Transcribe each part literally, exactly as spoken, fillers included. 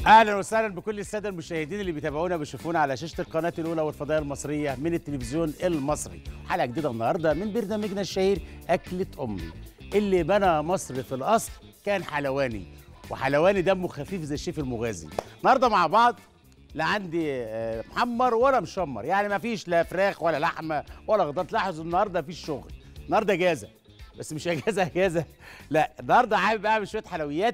اهلا وسهلا بكل الساده المشاهدين اللي بيتابعونا بيشوفونا على شاشه القناه الاولى والفضائيه المصريه من التلفزيون المصري. حلقه جديده النهارده من برنامجنا الشهير اكله امي. اللي بنى مصر في الاصل كان حلواني، وحلواني دمه خفيف زي الشيف المغازي. النهارده مع بعض لا عندي آه، محمر ولا مشمر، يعني ما فيش لا فراخ ولا لحمه ولا خضار. تلاحظوا النهارده مفيش شغل، النهارده اجازه، بس مش اجازه اجازه لا، النهارده حابب اعمل شويه حلويات.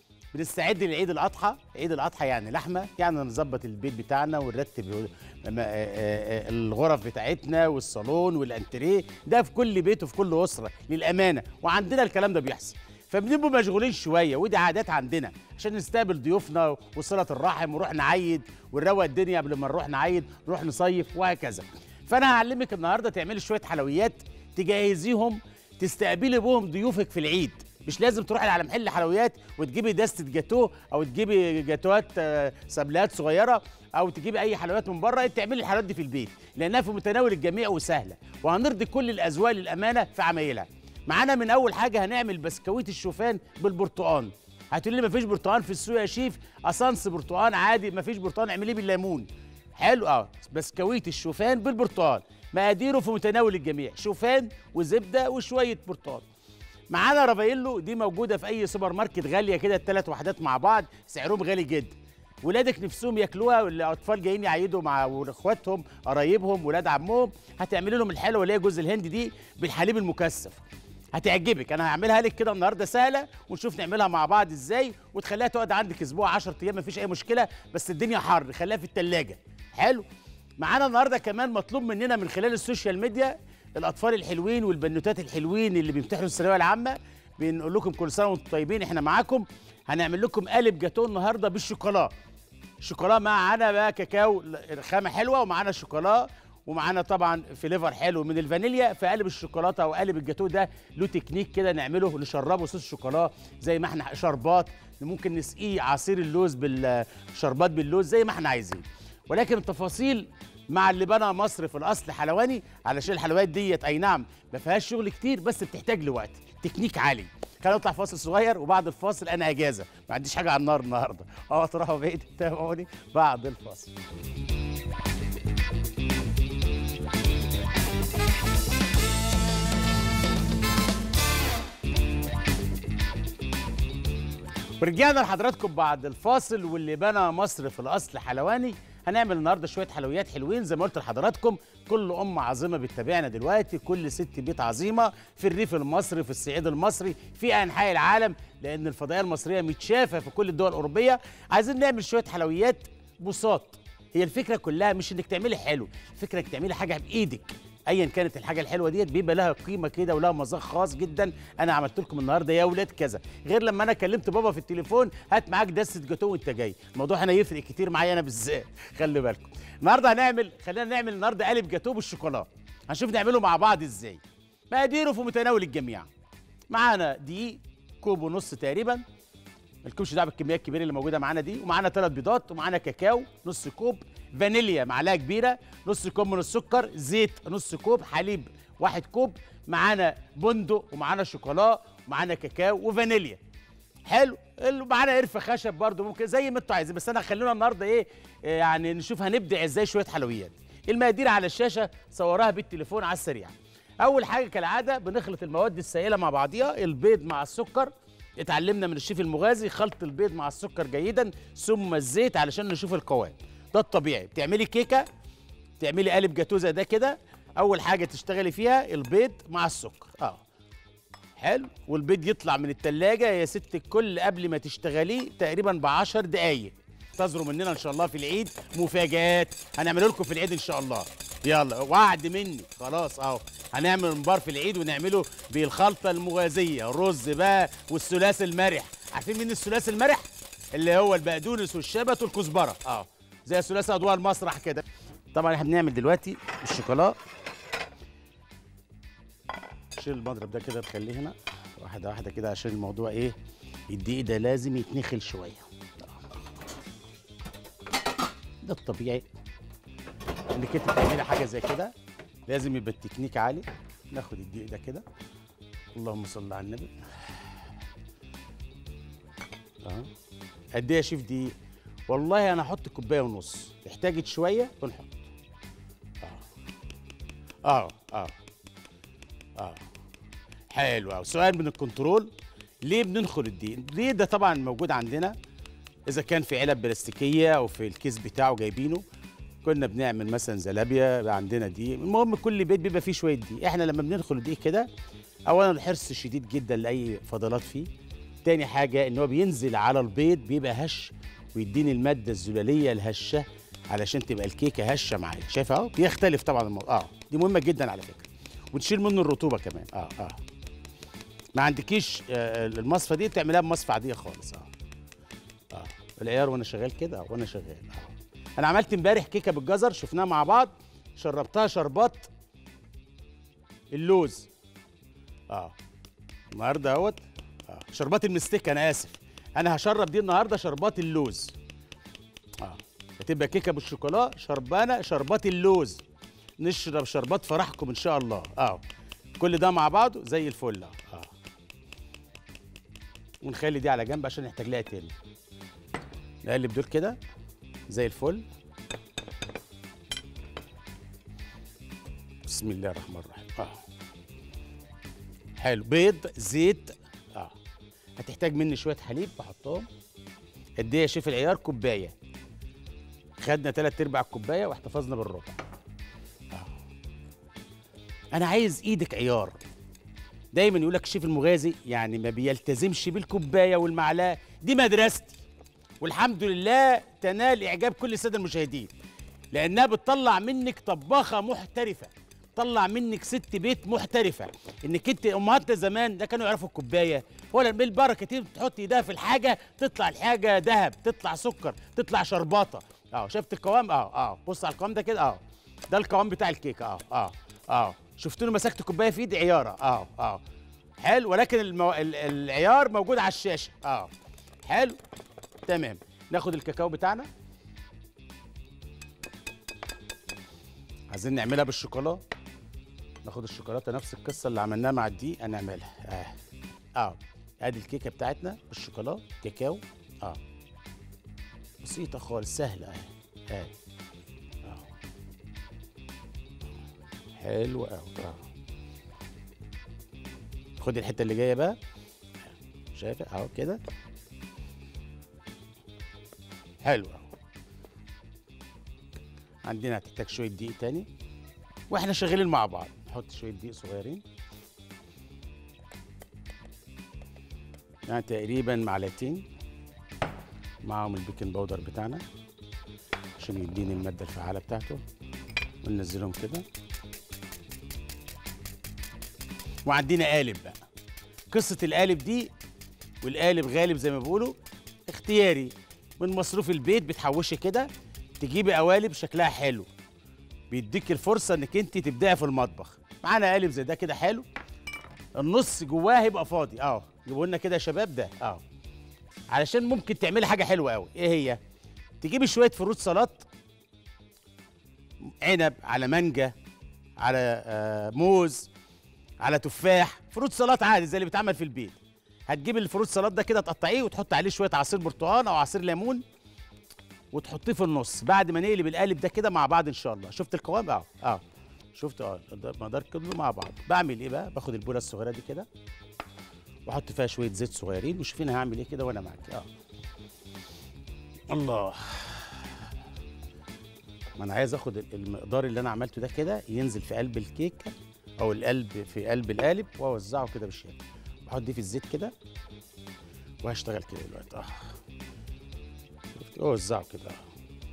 بنستعد لعيد الاضحى. عيد الاضحى يعني لحمه، يعني نظبط البيت بتاعنا ونرتب م- آه، آه، الغرف بتاعتنا والصالون والانتريه، ده في كل بيت وفي كل اسره للامانه، وعندنا الكلام ده بيحصل. فبنبقوا مشغولين شويه، ودي عادات عندنا عشان نستقبل ضيوفنا وصله الرحم ونروح نعيد ونروق الدنيا قبل ما نروح نعيد نروح نصيف وهكذا. فانا هعلمك النهارده تعملي شويه حلويات تجهزيهم تستقبلي بهم ضيوفك في العيد. مش لازم تروحي على محل حلويات وتجيبي دستة جاتوه او تجيبي جاتوهات آه، سبلات صغيره، او تجيبي اي حلويات من بره. انت تعملي الحلويات دي في البيت لانها في متناول الجميع وسهله، وهنرضي كل الاذواق للامانه في عمايلها. معانا من اول حاجه هنعمل بسكويت الشوفان بالبرتقال. هتقولي لي مفيش برتقال في السوق يا شيف، اسانس برتقال عادي، مفيش برتقال اعمليه بالليمون. حلو، اه بسكويت الشوفان بالبرتقال. مقاديره في متناول الجميع، شوفان وزبده وشويه برتقال. معانا رافايلو، دي موجوده في اي سوبر ماركت، غاليه كده، الثلاث وحدات مع بعض سعرهم غالي جدا. ولادك نفسهم ياكلوها، والاطفال جايين يعيدوا مع اخواتهم قرايبهم ولاد عمهم، هتعملي لهم الحلوه اللي هي جوز الهند دي بالحليب المكثف. هتعجبك، انا هعملها لك كده النهارده سهله، ونشوف نعملها مع بعض ازاي، وتخليها تقعد عندك اسبوع عشرة ايام مفيش اي مشكله، بس الدنيا حر خليها في الثلاجه. حلو. معانا النهارده كمان مطلوب مننا من خلال السوشيال ميديا الاطفال الحلوين والبنوتات الحلوين اللي بيمتحنوا الثانويه العامه، بنقول لكم كل سنه وانتم طيبين، احنا معاكم. هنعمل لكم قالب جاتوه النهارده بالشوكولا. الشوكولا معانا بقى كاكاو خامه حلوه، ومعانا شوكولا، ومعانا طبعا فليفر حلو من الفانيليا. في قالب الشوكولاته او قالب الجاتوه ده له تكنيك كده نعمله، نشربه صوص شوكولا زي ما احنا، شربات ممكن نسقيه عصير اللوز بالشربات باللوز زي ما احنا عايزين. ولكن التفاصيل مع اللي بنى مصر في الاصل حلواني، علشان الحلويات ديت اي نعم ما فيهاش شغل كتير، بس بتحتاج لوقت، تكنيك عالي. خلينا نطلع فاصل صغير، وبعد الفاصل انا اجازه ما عنديش حاجه على النار النهارده. اه تروحوا بعيد، تابعوني بعد الفاصل. ورجعنا لحضراتكم بعد الفاصل. واللي بنى مصر في الاصل حلواني. هنعمل النهارده شويه حلويات حلوين زي ما قلت لحضراتكم. كل ام عظيمه بتتابعنا دلوقتي، كل ست بيت عظيمه في الريف المصري، في الصعيد المصري، في انحاء العالم، لان الفضائيه المصريه متشافه في كل الدول الاوروبيه. عايزين نعمل شويه حلويات بساط. هي الفكره كلها مش انك تعملي حلو، الفكره انك تعملي حاجه بايدك. ايا كانت الحاجه الحلوه ديت بيبقى لها قيمه كده ولها مذاق خاص جدا. انا عملت لكم النهارده يا اولاد كذا، غير لما انا كلمت بابا في التليفون هات معاك دسه جاتوه وانت جاي. الموضوع هنا يفرق كتير معايا انا بالذات، خلي بالكم. النهارده هنعمل، خلينا نعمل النهارده قالب جاتوه بالشوكولا. هنشوف نعمله مع بعض ازاي. مقاديره في متناول الجميع. معانا دقيق كوب ونص تقريبا، مالكمش دعوه بالكميه الكبيره اللي موجوده معانا دي، ومعانا ثلاث بيضات، ومعانا كاكاو نص كوب، فانيليا معلقه كبيره، نص كوب من السكر، زيت نص كوب، حليب واحد كوب، معانا بندق، ومعانا شوكولا، ومعانا كاكاو وفانيليا. حلو. معانا قرفه خشب برضو ممكن زي ما انتوا عايزين، بس انا خلينا النهارده ايه يعني نشوف هنبدع ازاي شويه حلويات. المقادير على الشاشه، صورها بالتليفون على السريع. اول حاجه كالعاده بنخلط المواد السائله مع بعضيها. البيض مع السكر، اتعلمنا من الشيف المغازي خلط البيض مع السكر جيدا، ثم الزيت علشان نشوف القوام. ده الطبيعي. بتعملي كيكه، تعملي قالب جاتوه زي ده كده، اول حاجه تشتغلي فيها البيض مع السكر. اه حلو. والبيض يطلع من التلاجة يا ست الكل قبل ما تشتغليه تقريبا بعشر دقايق. انتظروا مننا ان شاء الله في العيد مفاجآت هنعمل لكم في العيد ان شاء الله. يلا وعد مني خلاص اهو. هنعمل ممبار في العيد ونعمله بالخلطه المغازيه، الرز بقى والثلاثي المرح. عارفين مين الثلاثي المرح؟ اللي هو البقدونس والشبت والكزبره، اه زي ثلاثي اضواء المسرح كده. طبعا احنا بنعمل دلوقتي الشوكولا. شيل المضرب ده كده نخليه هنا واحده واحده كده، عشان الموضوع ايه، الدقيق ده لازم يتنخل شويه. ده الطبيعي انك انت تعملي حاجه زي كده، لازم يبقى التكنيك عالي. ناخد الدقيق ده كده، اللهم صل على النبي. اه قد ايه يا شيف دقيق؟ والله انا هحط كوبايه ونص، احتاجت شويه بنحط. اه اه اه حلو قوي. سؤال من الكنترول: ليه بننخل الدقيق؟ الدقيق ده طبعا موجود عندنا اذا كان في علب بلاستيكيه او في الكيس بتاعه جايبينه. كنا بنعمل مثلا زلابيا بقى عندنا دقيق، المهم كل بيت بيبقى فيه شويه دقيق. احنا لما بننخل الدقيق كده، اولا الحرص شديد جدا لاي فضلات فيه. تاني حاجه ان هو بينزل على البيض بيبقى هش، ويديني الماده الزلاليه الهشه علشان تبقى الكيكه هشه معايا. شايف اهو بيختلف طبعا الموضوع. اه دي مهمه جدا على فكره، ونشيل منه الرطوبه كمان. اه اه ما عندكيش آه المصفى دي تعملها بمصفى عاديه خالص. اه اه العيار وانا شغال كده. اه وانا شغال. اه انا عملت امبارح كيكه بالجزر، شفناها مع بعض، شربتها شربات اللوز. اه النهارده اهوت. اه شربات المستيك، انا اسف، انا هشرب دي النهارده شربات اللوز. اه هتبقى كيكه بالشوكولا شربانه شربات اللوز. نشرب شربات فرحكم ان شاء الله. اه كل ده مع بعضه زي الفل. اه ونخلي دي على جنب عشان نحتاج لها تاني. نقلب دول كده زي الفل. بسم الله الرحمن الرحيم. اه حلو. بيض، زيت. اه هتحتاج مني شويه حليب بحطهم. قد ايه يا شيف العيار؟ كوبايه. خدنا تلات ارباع الكوبايه واحتفظنا بالربع. آه. انا عايز ايدك عيار. دايما يقول لك الشيف المغازي يعني ما بيلتزمش بالكوبايه والمعلقه. دي مدرستي، والحمد لله تنال اعجاب كل الساده المشاهدين، لانها بتطلع منك طباخه محترفه، طلع منك ست بيت محترفه. انك انت امهاتنا زمان ده كانوا يعرفوا الكوبايه ولا بالبركه، تيجي تحط ايدها في الحاجه تطلع الحاجه ذهب، تطلع سكر، تطلع شرباطه. اه شفت القوام؟ اه اه بص على القوام ده كده. اه ده القوام بتاع الكيكه. اه اه اه شفتوني مسكت كوبايه في ايدي عياره. اه اه حلو، ولكن المو... ال- العيار موجود على الشاشه. اه حلو تمام. ناخد الكاكاو بتاعنا، عايزين نعملها بالشوكولا. ناخد الشوكولاته نفس القصه اللي عملناها مع الدقيق هنعملها. اه اه ادي الكيكه بتاعتنا بالشوكولا كاكاو. اه بسيطه خالص سهله. اه اه اه حلو قوي. اه خد الحته اللي جايه بقى. شايفه اهو كده. حلو قوي. عندنا هتحتاج شويه دقيق تاني واحنا شغالين مع بعض. نحط شويه دقيق صغيرين، يعني تقريبا معلقتين، معاهم البيكنج باودر بتاعنا عشان يديني الماده الفعاله بتاعته. وننزلهم كده. وعندنا قالب بقى. قصه القالب دي، والقالب غالب زي ما بيقولوا، اختياري من مصروف البيت. بتحوشي كده تجيبي قوالب شكلها حلو، بيديك الفرصه انك انت تبداي في المطبخ. معانا قالب زي ده كده حلو، النص جواه هيبقى فاضي. اه جيبوا لنا كده يا شباب ده. اه علشان ممكن تعملي حاجه حلوه قوي. ايه هي؟ تجيبي شويه فروت سلطات، عنب على مانجا على آه موز على تفاح، فروت سلطات عادي زي اللي بيتعمل في البيت. هتجيب الفروت سلطات ده كده تقطعيه وتحط عليه شويه عصير برتقال او عصير ليمون وتحطيه في النص بعد ما نقلب القالب ده كده مع بعض ان شاء الله. شفت القوام؟ اه اه شفت. اه مقدار كله مع بعض. بعمل ايه بقى؟ باخد البوله الصغيره دي كده واحط فيها شويه زيت صغيرين، وشوفين هعمل ايه كده وانا معاك. اه الله. ما انا عايز اخد المقدار اللي انا عملته ده كده ينزل في قلب الكيكه او القلب في قلب القالب واوزعه كده بالشكل. بحط دي في الزيت كده وهشتغل كده دلوقتي. اه شفت؟ اوزعه كده. اه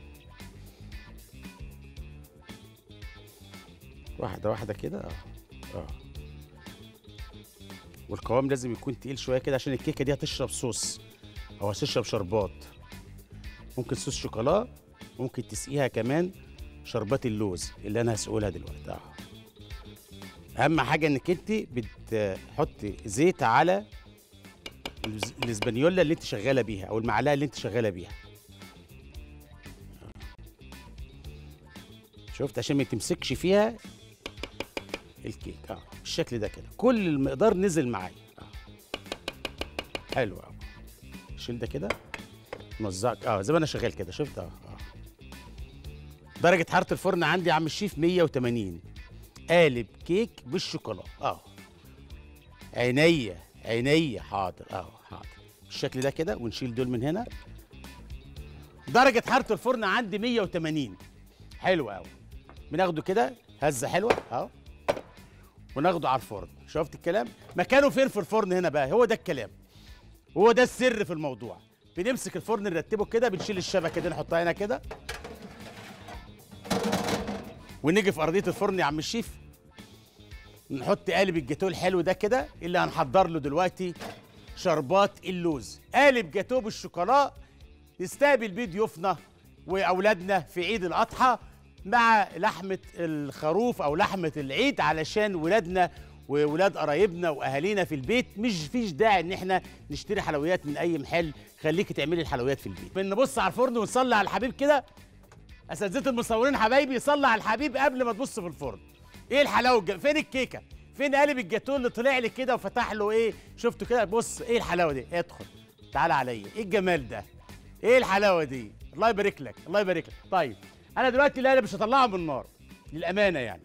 واحده واحده كده. اه اه والقوام لازم يكون تقيل شويه كده عشان الكيكه دي هتشرب صوص او هتشرب شربات. ممكن صوص شوكولا، ممكن تسقيها كمان شربات اللوز اللي انا هسقولها دلوقتي. اه اهم حاجه انك انت بتحطي زيت على الاسبانيولا اللي انت شغاله بيها او المعلقه اللي انت شغاله بيها. شفت؟ عشان ما تمسكش فيها الكيك. اه بالشكل ده كده كل المقدار نزل معايا. اه حلو قوي. شيل ده كده نوزعك اه زي ما انا شغال كده، شفت؟ اه اه درجه حراره الفرن عندي يا عم الشيف مية وتمانين. قالب كيك بالشوكولاته. اه عينيا عينيا، حاضر اه حاضر بالشكل ده كده، ونشيل دول من هنا. درجه حراره الفرن عندي مية وتمانين. حلو قوي. بناخده كده هزه حلوه اهو، وناخده على الفرن. شفت الكلام؟ مكانه فين في الفرن هنا بقى؟ هو ده الكلام، هو ده السر في الموضوع. بنمسك الفرن نرتبه كده، بنشيل الشبكه دي نحطها هنا كده، ونيجي في ارضيه الفرن يا عم الشيف نحط قالب الجاتوه الحلو ده كده اللي هنحضر له دلوقتي شربات اللوز. قالب جاتوه بالشوكولا نستقبل بيه ضيوفنا واولادنا في عيد الاضحى مع لحمه الخروف او لحمه العيد، علشان ولادنا وولاد قرايبنا واهالينا في البيت. مش فيش داعي ان احنا نشتري حلويات من اي محل، خليكي تعملي الحلويات في البيت. بنبص على الفرن ونصلي على الحبيب كده. اساتذه المصورين حبايبي، صلي على الحبيب قبل ما تبص في الفرن. ايه الحلاوه الجم... فين الكيكه؟ فين قالب الجاتوه اللي طلع لي كده وفتح له ايه؟ شفتوا كده؟ بص ايه الحلاوه دي؟ ادخل تعالى عليا، ايه الجمال ده؟ ايه الحلاوه دي؟ الله يبارك لك، الله يبارك لك. طيب انا دلوقتي لا انا مش هطلعه من النار للامانه يعني.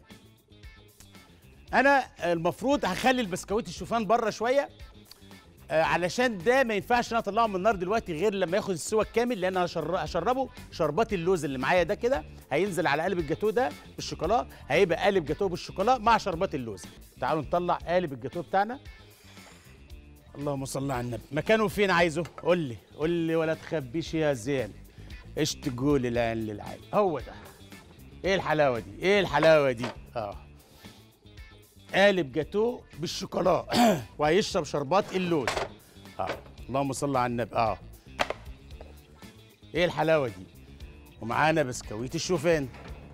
انا المفروض هخلي البسكويت الشوفان بره شويه، آه علشان ده ما ينفعش انا اطلعه من النار دلوقتي غير لما ياخد السوا الكامل، لان انا هشر- هشربه شربات اللوز اللي معايا ده كده، هينزل على قالب الجاتوه ده بالشوكولا، هيبقى قالب جاتوه بالشوكولا مع شربات اللوز. تعالوا نطلع قالب الجاتوه بتاعنا. اللهم صل على النبي. مكانه فين عايزه؟ قول لي قول لي ولا تخبيش يا زين. ايش تقول العين للعين؟ هو ده. ايه الحلاوه دي؟ ايه الحلاوه دي؟ اه قالب جاتوه بالشوكولا وهيشرب شربات اللوز. اه اللهم صل على النبي. اه ايه الحلاوه دي؟ ومعانا بسكويت الشوفان.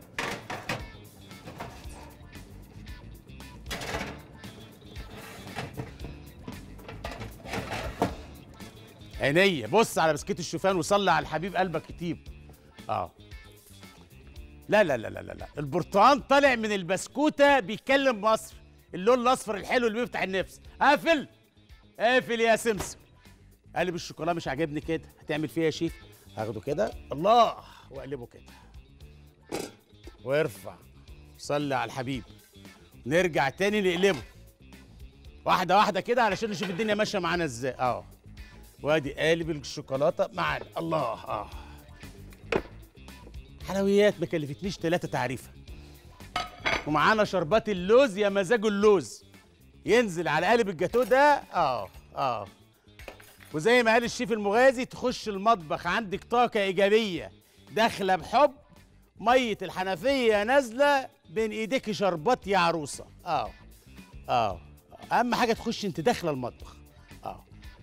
عينيا بص على بسكوت الشوفان وصلي على الحبيب قلبك يطيب. اه لا لا لا لا لا لا، البرتقال طالع من البسكوته بيتكلم مصر. اللون الاصفر الحلو اللي بيفتح النفس. قافل قافل يا سمسم. قالب الشوكولا مش عاجبني كده، هتعمل فيه يا شيف؟ هاخده كده الله واقلبه كده وارفع. صلي على الحبيب. نرجع تاني نقلبه واحده واحده كده علشان نشوف الدنيا ماشيه معانا ازاي. اه وادي قالب الشوكولاته معانا. الله اه حلويات ما كلفتنيش ثلاثه تعريفه. ومعانا شربات اللوز، يا مزاج اللوز ينزل على قالب الجاتوه ده. اه اه وزي ما قال الشيف المغازي، تخش المطبخ عندك طاقه ايجابيه داخله بحب، ميه الحنفيه نازله بين ايديك شربات يا عروسه. اه اه اهم حاجه تخش انت داخله المطبخ. اه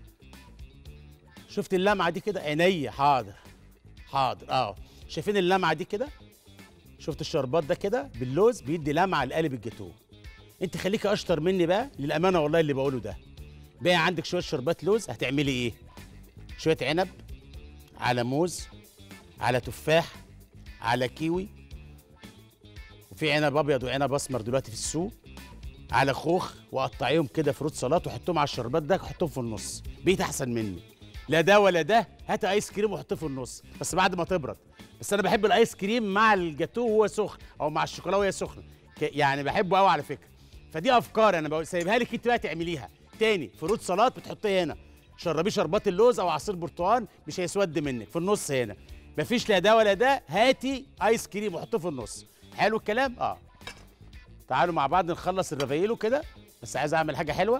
شفت اللمعه دي كده؟ عينيا حاضر حاضر. اه شايفين اللمعه دي كده؟ شفت الشربات ده كده باللوز بيدي لمعه لقالب الجاتوه. انت خليكي اشطر مني بقى للامانه والله اللي بقوله ده. بقى عندك شويه شربات لوز، هتعملي ايه؟ شويه عنب على موز على تفاح على كيوي، وفي عنب ابيض وعنب اسمر دلوقتي في السوق، على خوخ، وقطعيهم كده فروت سلطات وحطهم على الشربات ده، حطهم في النص. بقيت احسن مني. لا ده ولا ده، هات ايس كريم وحطه في النص بس بعد ما تبرد. بس انا بحب الايس كريم مع الجاتوه وهو سخن، او مع الشوكولاته وهي سخنه، يعني بحبه قوي على فكره. فدي افكار انا بقول سايبها لك انت بقى تعمليها. تاني فروت سلطات بتحطيه هنا، شربيه شربات اللوز او عصير برتقال مش هيسود منك. في النص هنا مفيش لا ده ولا ده، هاتي ايس كريم وحطه في النص. حلو الكلام؟ اه تعالوا مع بعض نخلص الرفايلو كده. بس عايز اعمل حاجه حلوه.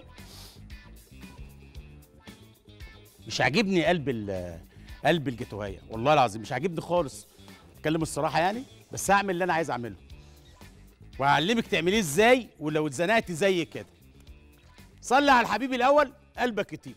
مش عاجبني قلب ال قلب الجاتوهيه والله العظيم، مش عاجبني خالص، اتكلم الصراحه يعني. بس هعمل اللي انا عايز اعمله وهعلمك تعمليه ازاي، ولو اتزنقتي زي كده. صلي على الحبيب الاول قلبك يطيب.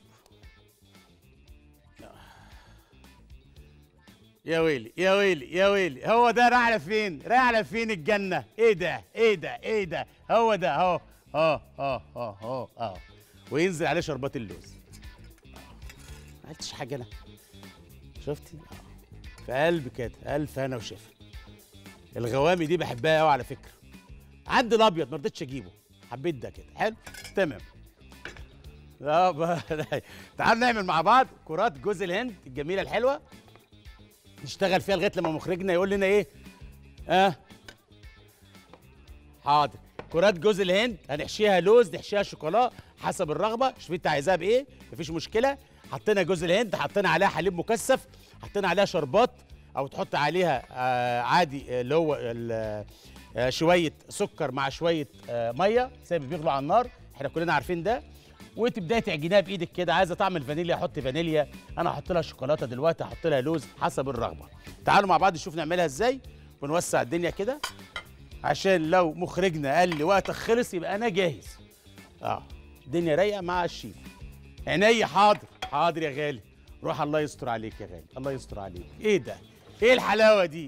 يا ويلي يا ويلي يا ويلي، هو ده رايح على فين؟ رايح على فين الجنه؟ ايه ده ايه ده ايه ده؟ هو ده اهو. اه اه اه اه اه وينزل عليه شربات اللوز. ما عملتش حاجه انا، شفتي؟ اه في قلب كده الف هنا وشفا. الغوامي دي بحبها قوي على فكره. عندي الابيض ما رضيتش اجيبه، حبيت ده كده. حلو تمام. لا تعالوا نعمل مع بعض كرات جوز الهند الجميله الحلوه. نشتغل فيها لغايه لما مخرجنا يقول لنا ايه. اه حاضر. كرات جوز الهند هنحشيها لوز، نحشيها شوكولا حسب الرغبه، شوف انت عايزاها بايه، مفيش مشكله. حطينا جوز الهند، حطينا عليها حليب مكثف، حطينا عليها شربات، او تحط عليها آه عادي اللي هو آه شويه سكر مع شويه آه ميه زي ما بيغلوا على النار، احنا كلنا عارفين ده. وتبداي تعجنيها بايدك كده، عايزه طعم الفانيليا حط فانيليا، انا هحط لها شوكولاته دلوقتي، هحط لها لوز حسب الرغبه. تعالوا مع بعض نشوف نعملها ازاي، ونوسع الدنيا كده عشان لو مخرجنا قال لي وقتك خلص يبقى انا جاهز. اه الدنيا رايقه مع الشيف. عينيا حاضر حاضر يا غالي. روح الله يستر عليك يا غالي، الله يستر عليك. ايه ده؟ ايه الحلاوه دي؟